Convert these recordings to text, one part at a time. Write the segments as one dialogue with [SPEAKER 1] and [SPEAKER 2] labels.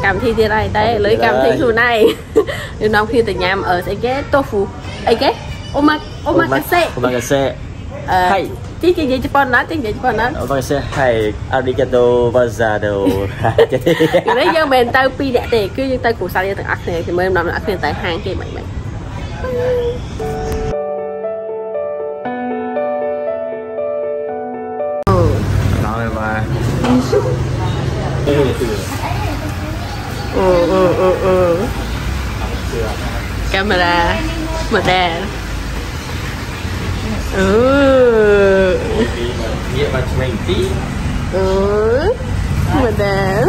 [SPEAKER 1] cảm thi thế này đây lấy cảm thi thứ này nhưng nó khi từ nhà ở sẽ ghé tofu ấy ghé omakase hay tiếng gì Japan nói tiếng gì Japan nói
[SPEAKER 2] omakase hay arigato gozaimasu
[SPEAKER 1] nếu như mình tao pi đẹp thì cứ như tao cụ sao như thằng ác này thì mới làm ác này tại hàng kia mày
[SPEAKER 2] nói mà
[SPEAKER 1] camera model
[SPEAKER 2] nghĩa mà mình tí
[SPEAKER 1] model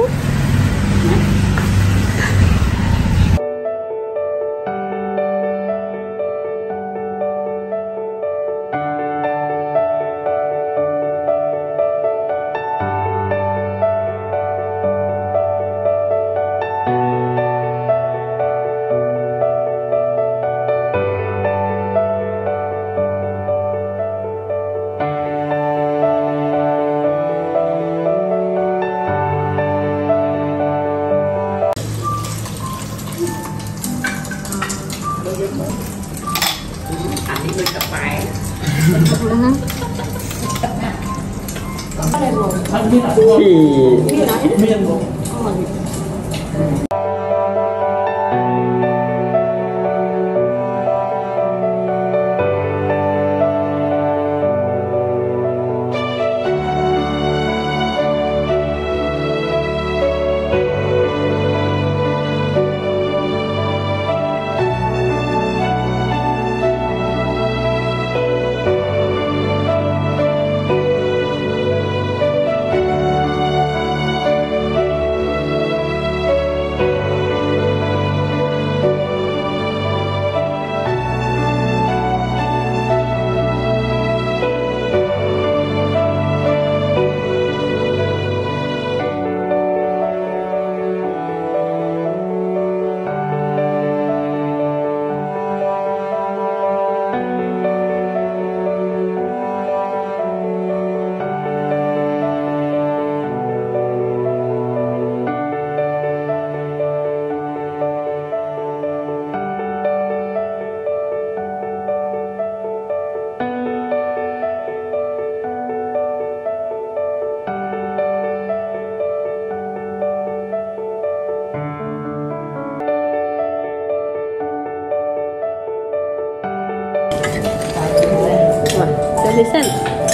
[SPEAKER 3] anh đi bên cà phê listen.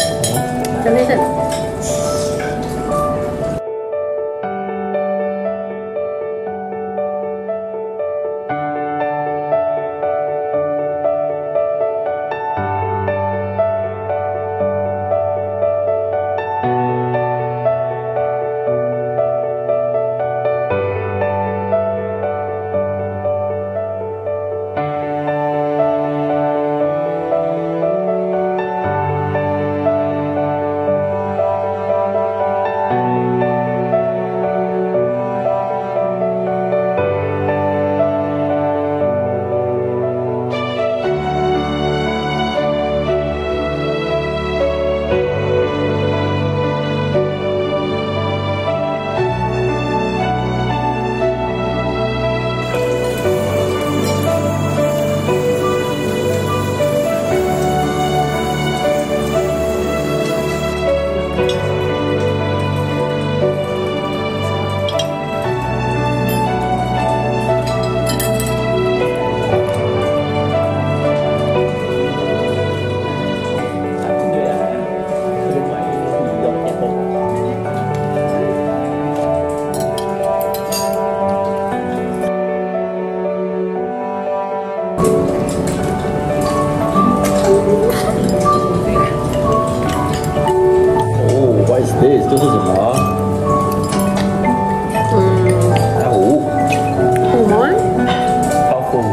[SPEAKER 2] This 这是什么？虎。
[SPEAKER 1] 虎吗？
[SPEAKER 2] 老虎。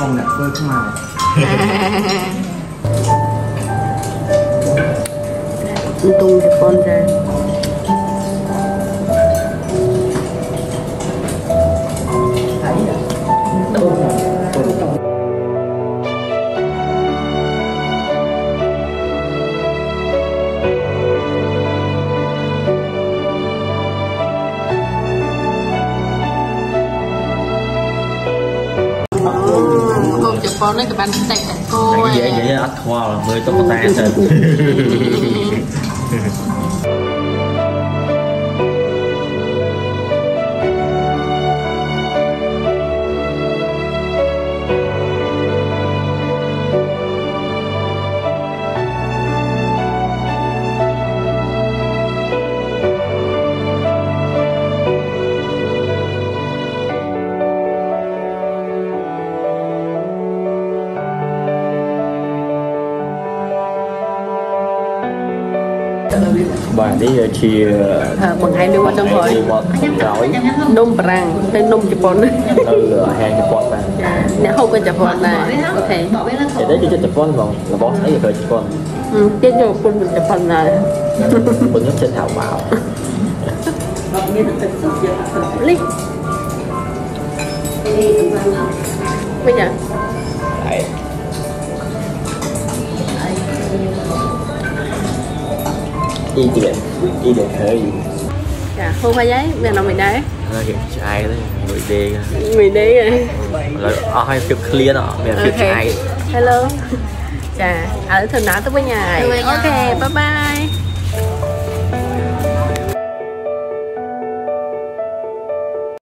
[SPEAKER 4] không nè tôi không mà
[SPEAKER 1] tung cho con ra con đấy các bạn tạch tạch cô
[SPEAKER 2] cái dễ vậy ắt khoa là mới tóc tay lên bà đi chia
[SPEAKER 1] bằng hai đứa trong hồi
[SPEAKER 2] rồi
[SPEAKER 1] nôm prang tên nôm Japan
[SPEAKER 2] từ hàng Japan mà
[SPEAKER 1] nếu không có Japan này có thể
[SPEAKER 2] để đấy cho Japan còn là boss ấy rồi Japan
[SPEAKER 1] trên cho quân mình Japan này
[SPEAKER 2] quân nhất trên thảo bảo
[SPEAKER 1] lý bây giờ
[SPEAKER 2] y đẹp hơi
[SPEAKER 1] dạ không phải giấy mẹ nào mình đấy
[SPEAKER 2] hiện trai đấy người đi
[SPEAKER 1] mình đi rồi
[SPEAKER 2] hai chụp clear đó mẹ hiện trai
[SPEAKER 1] hello chà ở thường nói tới với nhà ok bye bye